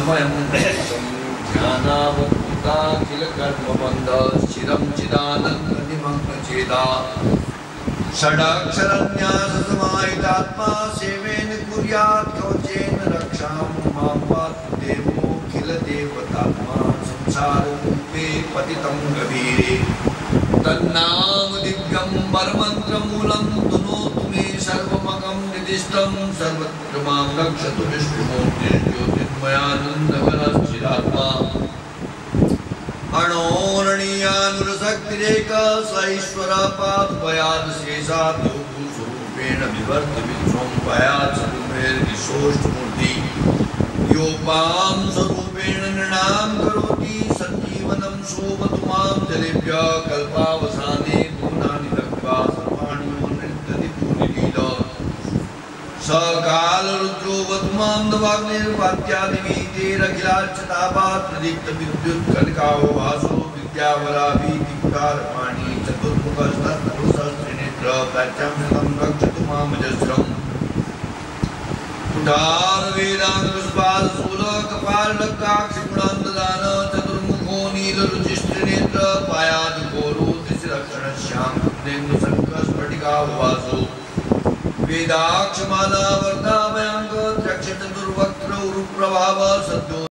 ज्ञानानन्दमयं ज्ञानावभूताखिलकर्मबन्धः चिरं चिदानन्दनिमग्नचेता षडाक्षरन्याससमाहितात्मा सेवेन कुर्यात् कवचेन रक्षां मां पातु देवोऽखिलदेवतात्मा संसारकूपे पतितं गभीरे तन्नाम दिव्यं परमन्त्रमूलं तनोतु मे सर्वमकं निदिष्टं सर्वत्र मां रक्षतु विष्णुमूर्तिर्ज्योतिर्मयानन्दघनश्चिदात्मा अणोरणीयानुरशक्तिरेक सैश्वरपादुपयात् शेषात् योगस्वरूपेण विवर्त विश्वं पयात् सदुमेर्विशोष्टमूर्ति योपां स्वरूपेण नृणां करोति सञ्जीवनं शोभतु मां जलेभ्यः कल्पावसाने भुवनानि दग्ध्वा सर्वाणि नृत्यति पूर्णिलीला सकालरुद्रो वतुमां दवाग्निर्वात्यादिवीतेरखिलाच्युतापात् प्रदीप्तविद्युत्कनकावो भासो विद्यावराभीतिकुटारपाणि चतुर्मुखस्तत्पुरुषस्त्रिनेत्रः प्राच्यां शतं रक्षतु मामजस्रम् कुठारवेदाङ्गस्पादशूलकपालकाक्षिगुणान्ददान चतुर्मुखो नीलरुचिस्त्रिनेत्रः पायादिघोरो दिशिरक्षणश्यां कृत्स्नेन्दुशङ्खस्फटिकावो भासो वेदाक्षमाला वर्धाभयङ्क चक्षुर्वक्त्र उरुप्रभाव सद्यो